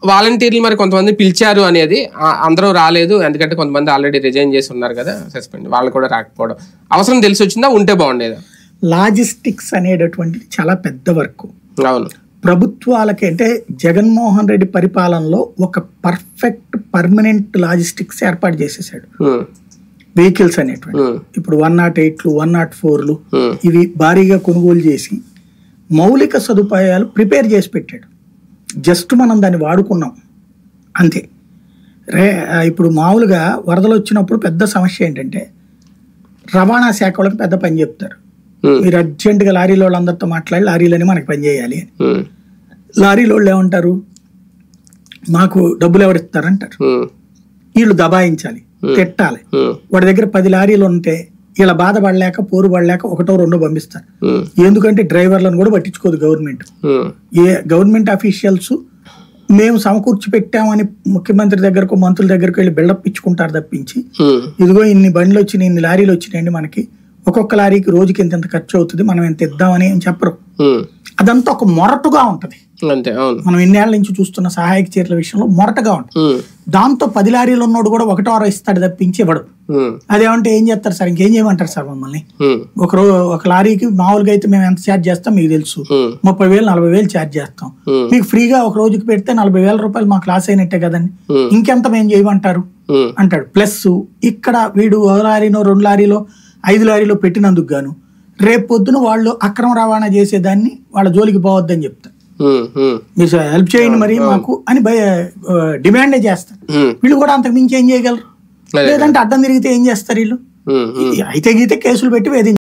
వాలంటీర్లు మరి కొంతమంది పిలిచారు అనేది, అందరూ రాలేదు ఎందుకంటే కొంతమంది ఆల్రెడీ రిజైన్ చేసి ఉన్నారు కదా, సస్పెండ్, వాళ్ళు కూడా రాకపోవడం అవసరం తెలిసి వచ్చిందా, ఉంటే బాగుండేదా? లాజిస్టిక్స్ అనేటటువంటిది చాలా పెద్ద వర్క్. అవును, ప్రభుత్వాలకి అంటే జగన్మోహన్ రెడ్డి పరిపాలనలో ఒక పర్ఫెక్ట్ పర్మనెంట్ లాజిస్టిక్స్ ఏర్పాటు చేసేసాడు. వెహికల్స్ అనేటువంటి ఇప్పుడు 108లు 104లు ఇవి భారీగా కొనుగోలు చేసి మౌలిక సదుపాయాలు ప్రిపేర్ చేసి పెట్టాడు. జస్ట్ మనం దాన్ని వాడుకున్నాం అంతే. ఇప్పుడు మామూలుగా వరదలు వచ్చినప్పుడు పెద్ద సమస్య ఏంటంటే రవాణా శాఖ వాళ్ళకి పెద్ద పని చెప్తారు, మీరు అర్జెంటుగా లారీలో వాళ్ళందరితో మాట్లాడి లారీలని మనకి పని చేయాలి అని. లారీలో వాళ్ళు ఏమంటారు, మాకు డబ్బులు ఎవరిస్తారంటారు. వీళ్ళు దబాయించాలి, పెట్టాలి. వాడి దగ్గర 10 లారీలు ఉంటే ఇలా బాధపడలేక పోరు పడలేక 1 2 పంపిస్తారు. ఎందుకంటే డ్రైవర్లను కూడా పట్టించుకోదు గవర్నమెంట్. గవర్నమెంట్ అఫీషియల్స్ మేము సమకూర్చి పెట్టామని ముఖ్యమంత్రి దగ్గరకు మంత్రుల దగ్గరకు వెళ్ళి బిల్డప్ ఇచ్చుకుంటారు తప్పించి, ఇదిగో ఇన్ని బండ్లు వచ్చినాయి, ఇన్ని లారీలు వచ్చినాయండి, మనకి ఒక్కొక్క లారీకి రోజుకి ఇంత ఖర్చు అవుతుంది, మనం ఎంత ఇద్దామని ఏం చెప్పరు. అదంతా ఒక మొరటుగా ఉంటది. మనం ఎన్నేళ్ల నుంచి చూస్తున్న సహాయక చర్యల విషయంలో మొరటగా ఉంటుంది. దాంతో 10 లారీలు ఉన్నోడు కూడా 1 6 ఇస్తాడు తప్పించి ఇవ్వడు. అదేమంటే ఏం చేస్తారు సార్, ఇంకేం చేయమంటారు సార్ మమ్మల్ని. ఒక లారీకి మామూలుగా అయితే మేము ఎంత ఛార్జ్ చేస్తాం మీకు తెలుసు, 30,000 40,000 ఛార్జ్ చేస్తాం. మీకు ఫ్రీగా ఒక రోజుకి పెడితే 40,000 రూపాయలు మాకు లాస్ అయినట్టే కదండి, ఇంకెంత మేము చేయమంటారు అంటాడు. ప్లస్ ఇక్కడ వీడు 1 లారీనో 2 లారీలో 5 లారీలో పెట్టినందుకు గాను రేపు పొద్దున వాళ్ళు అక్రమ రవాణా చేసేదాన్ని వాళ్ళ జోలికి పోవద్దని చెప్తారు. మీరు హెల్ప్ చేయండి మరి మాకు అని డిమాండే చేస్తారు. వీళ్ళు కూడా అంతకు మించి ఏం చేయగలరు, లేదంటే అడ్డం తిరిగితే ఏం చేస్తారు వీళ్ళు, అయితే గీతే కేసులు పెట్టి వేధించారు.